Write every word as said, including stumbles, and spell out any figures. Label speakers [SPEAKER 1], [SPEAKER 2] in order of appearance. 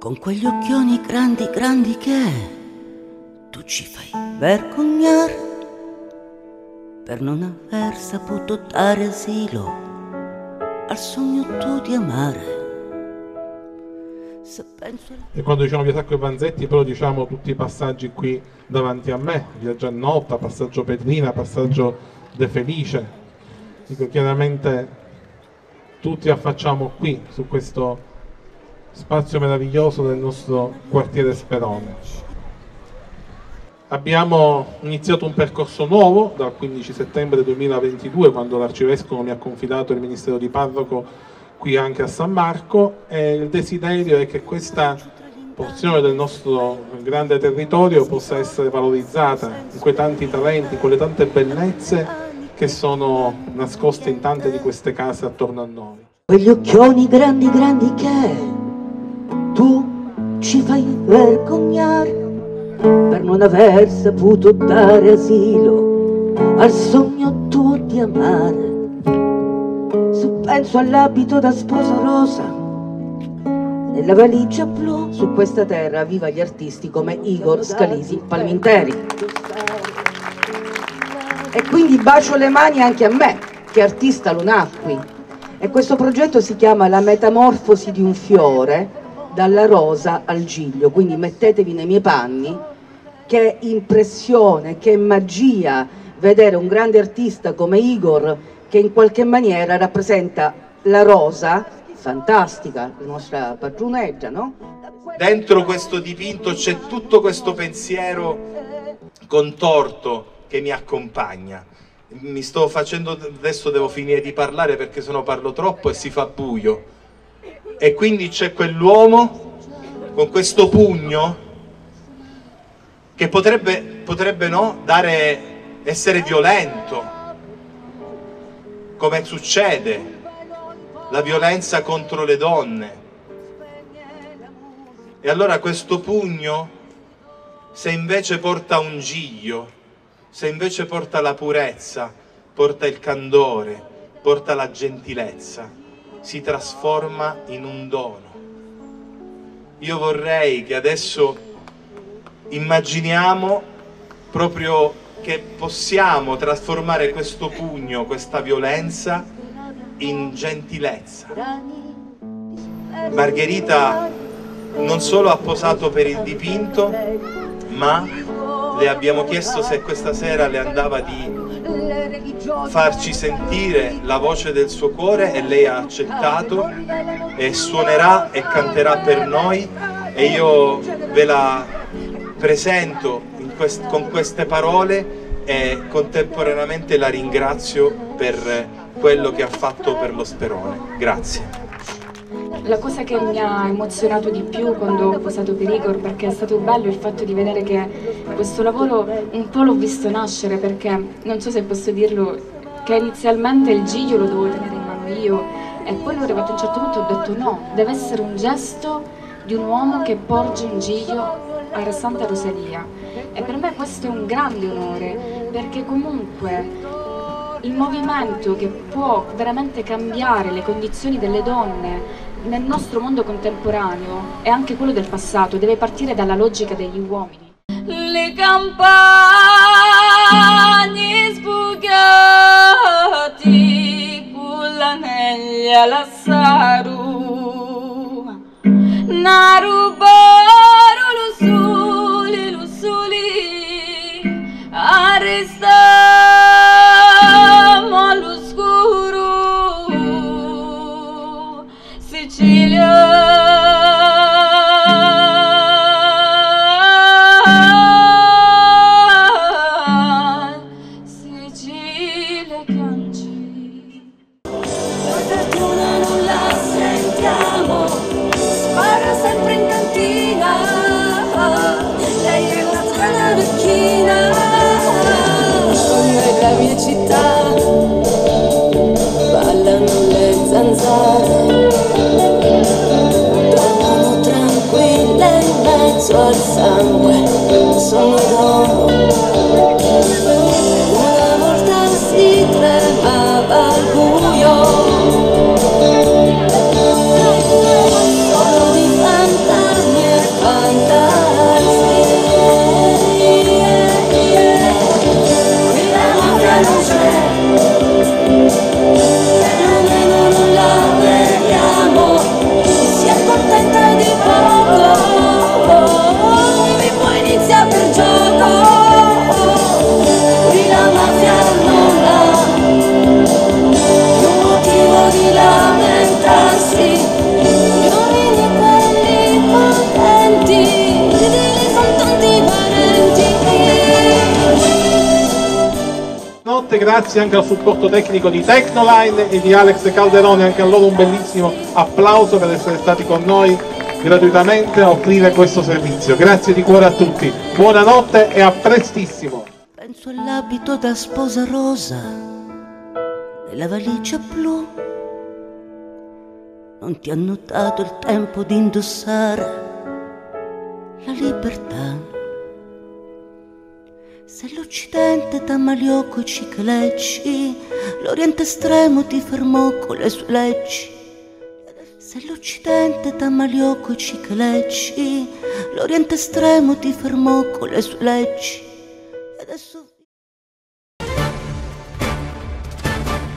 [SPEAKER 1] Con quegli occhioni grandi grandi che tu ci fai vergognare per non aver saputo dare asilo al sogno tuo di amare. Se penso...
[SPEAKER 2] E quando diciamo via Sacco e Vanzetti, però diciamo tutti i passaggi qui davanti a me, via Giannotta, passaggio Pedrina, passaggio De Felice. Dico, chiaramente tutti affacciamo qui, su questo spazio meraviglioso del nostro quartiere Sperone. Abbiamo iniziato un percorso nuovo dal quindici settembre duemilaventidue, quando l'Arcivescovo mi ha confidato il ministero di parroco qui anche a San Marco, e il desiderio è che questa porzione del nostro grande territorio possa essere valorizzata in quei tanti talenti, in quelle tante bellezze che sono nascoste in tante di queste case attorno a noi.
[SPEAKER 1] Quegli occhioni grandi grandi che tu ci fai vergognare per non aver saputo dare asilo al sogno tuo di amare. Se penso all'abito da sposa rosa, nella valigia blu, su questa terra viva gli artisti come Igor Scalisi Palminteri. E quindi bacio le mani anche a me, che artista lo nacqui. E questo progetto si chiama La metamorfosi di un fiore dalla rosa al giglio, quindi mettetevi nei miei panni. Che impressione, che magia vedere un grande artista come Igor che in qualche maniera rappresenta la rosa, fantastica, la nostra padroneggia, no?
[SPEAKER 3] Dentro questo dipinto c'è tutto questo pensiero contorto che mi accompagna. Mi sto facendo, adesso devo finire di parlare perché sennò parlo troppo e si fa buio. E quindi c'è quell'uomo con questo pugno che potrebbe, potrebbe no, dare, essere violento, come succede, la violenza contro le donne. E allora questo pugno, se invece porta un giglio, se invece porta la purezza, porta il candore, porta la gentilezza, si trasforma in un dono. Io vorrei che adesso immaginiamo proprio che possiamo trasformare questo pugno, questa violenza, in gentilezza. Margherita non solo ha posato per il dipinto, ma le abbiamo chiesto se questa sera le andava di farci sentire la voce del suo cuore e lei ha accettato e suonerà e canterà per noi, e io ve la presento in quest- con queste parole e contemporaneamente la ringrazio per quello che ha fatto per lo Sperone. Grazie.
[SPEAKER 4] La cosa che mi ha emozionato di più quando ho posato per Igor, perché è stato bello il fatto di vedere che questo lavoro un po' l'ho visto nascere, perché non so se posso dirlo, che inizialmente il giglio lo dovevo tenere in mano io e poi l'ho arrivato a un certo punto e ho detto no, deve essere un gesto di un uomo che porge un giglio a Santa Rosalia, e per me questo è un grande onore, perché comunque il movimento che può veramente cambiare le condizioni delle donne nel nostro mondo contemporaneo è anche quello del passato, deve partire dalla logica degli uomini. Le campagne sbucati con l'anelli alla saru, naru baro lo sole, lo sole, arrestiamo all'oscuro, Sicilia.
[SPEAKER 5] Tornano tranquille in mezzo al sangue, sono d'oro. Una volta si tremava al buio, solo di fantasmi
[SPEAKER 2] grazie anche al supporto tecnico di Tecnoline e di Alex Calderone, anche a loro un bellissimo applauso per essere stati con noi gratuitamente a offrire questo servizio. Grazie di cuore a tutti, buonanotte e a prestissimo.
[SPEAKER 6] Penso all'abito da sposa rosa e la valigia blu. Non ti hanno dato il tempo di indossare la libertà. Se l'Occidente t'ammaliò coi cicalecci, l'Oriente estremo ti fermò con le sue leggi. Se l'Occidente t'ammaliò coi cicalecci, l'Oriente estremo ti fermò con le sue leggi. E adesso